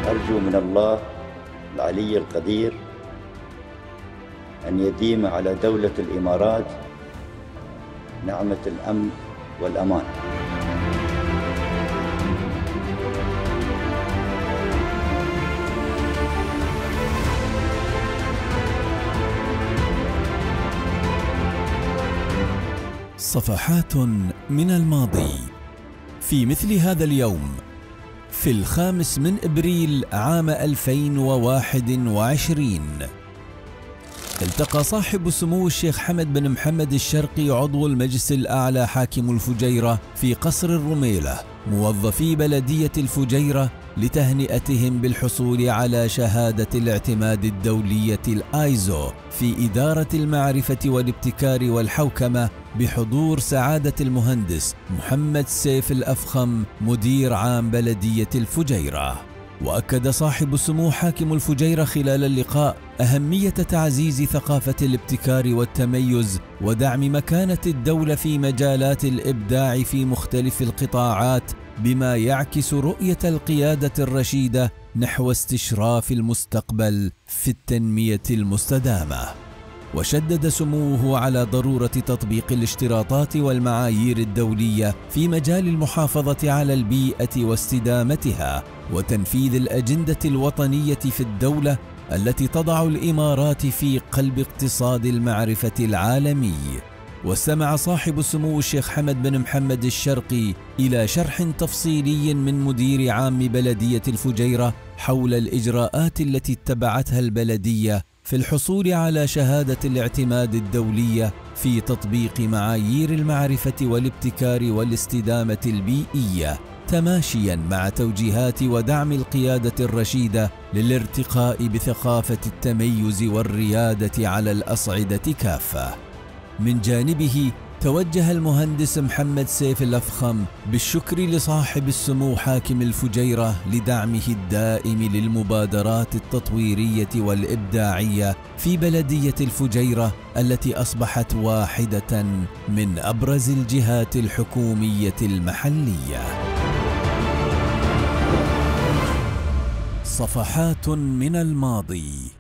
أرجو من الله العلي القدير أن يديم على دولة الإمارات نعمة الأمن والأمان. صفحات من الماضي. في مثل هذا اليوم في 5 أبريل عام 2021 التقى صاحب سمو الشيخ حمد بن محمد الشرقي عضو المجلس الأعلى حاكم الفجيرة في قصر الرميلة موظفي بلدية الفجيرة لتهنئتهم بالحصول على شهادة الاعتماد الدولية الآيزو في إدارة المعرفة والابتكار والحوكمة بحضور سعادة المهندس محمد سيف الأفخم مدير عام بلدية الفجيرة. وأكد صاحب السمو حاكم الفجيرة خلال اللقاء أهمية تعزيز ثقافة الابتكار والتميز ودعم مكانة الدولة في مجالات الإبداع في مختلف القطاعات بما يعكس رؤية القيادة الرشيدة نحو استشراف المستقبل في التنمية المستدامة. وشدد سموه على ضرورة تطبيق الاشتراطات والمعايير الدولية في مجال المحافظة على البيئة واستدامتها وتنفيذ الأجندة الوطنية في الدولة التي تضع الإمارات في قلب اقتصاد المعرفة العالمي. واستمع صاحب السمو الشيخ حمد بن محمد الشرقي إلى شرح تفصيلي من مدير عام بلدية الفجيرة حول الإجراءات التي اتبعتها البلدية في الحصول على شهادة الاعتماد الدولية في تطبيق معايير المعرفة والابتكار والاستدامة البيئية تماشيا مع توجيهات ودعم القيادة الرشيدة للارتقاء بثقافة التميز والريادة على الأصعدة كافة. من جانبه توجه المهندس محمد سيف الأفخم بالشكر لصاحب السمو حاكم الفجيرة لدعمه الدائم للمبادرات التطويرية والإبداعية في بلدية الفجيرة التي أصبحت واحدة من أبرز الجهات الحكومية المحلية. صفحات من الماضي.